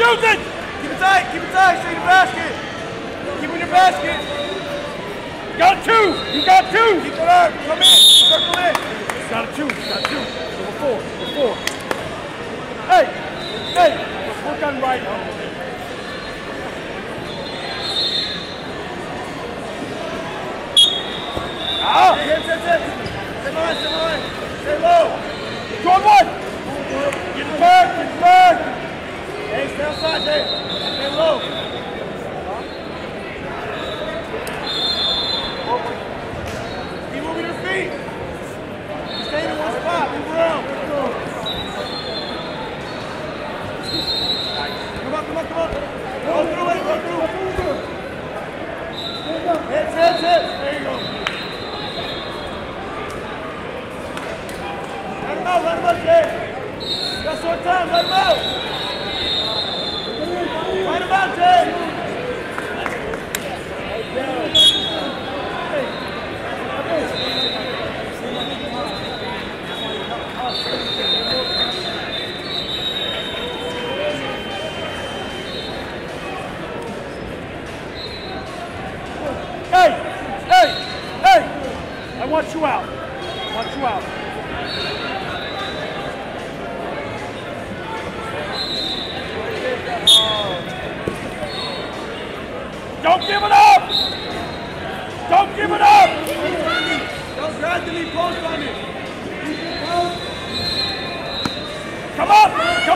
Susan! Keep it tight, stay in the basket. Keep in your basket. You got two, you got two. Keep it up, come in, circle in. You got a two, Number four. Hey, let's work on right now. Stay low. Draw one. Get back. Hey, stay outside, Dave. Stay low. Keep moving your feet. Stay in one spot. Move around. Come on. Go through it. Hits. There you go. Let him out, Jay. Got short time, let him out. Fight him out, Jay. Hey! I want you out. Don't give it up! Don't grab the lead post on it. Come up!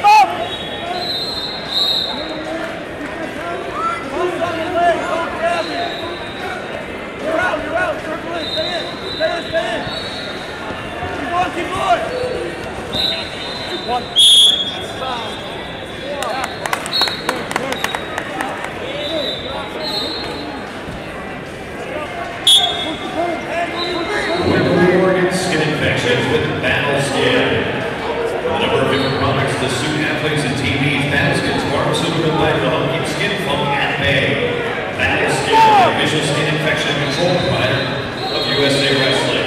Post on the leg, don't grab it. You're out. Circle in, stay in. Keep going. One. Skin infections with Battle Skin. A number of different products to suit athletes and team needs. Battle Skin's pharmaceutical blend to help keep skin funk at bay. Battle Skin, the official skin infection control provider of USA Wrestling.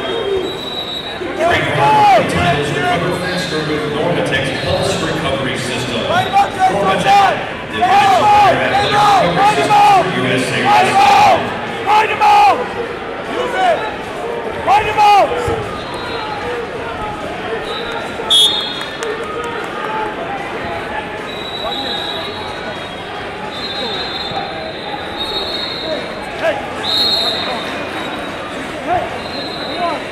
Trademark titles recover faster with Normatec's Pulse Recovery System. Normatec, the official athletic recovery system for USA Wrestling. Ride him out! Use it! Ride him out! Hey! Come on!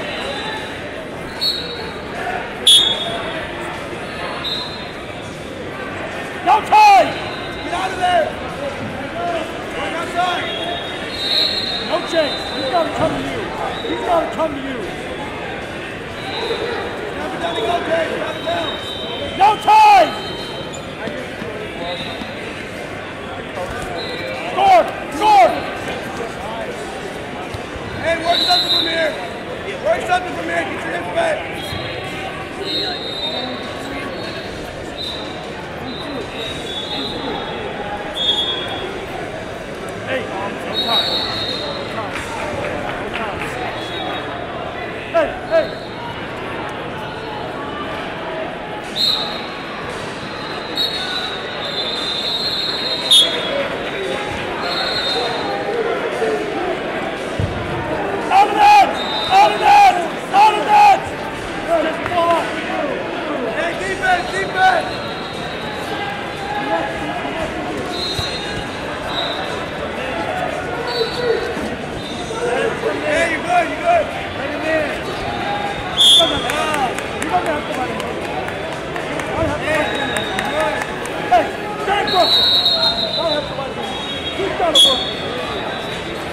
No time! Get out of there! Going outside! No chase. He's got to come to you. Snap it down to go, Jay. Snap it down. No time! Score! Hey, work something from here. Get your hips back. Hey, no time. Hey! Out of that! Just block! Hey, defense! Hey, you're good! Let him in! You don't have to fight him. Hey, stand up! Don't have to fight him. Keep down the book.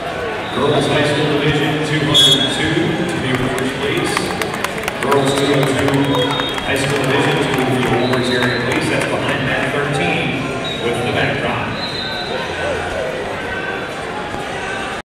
Girls High School Division 202 to be first place. Girls 202.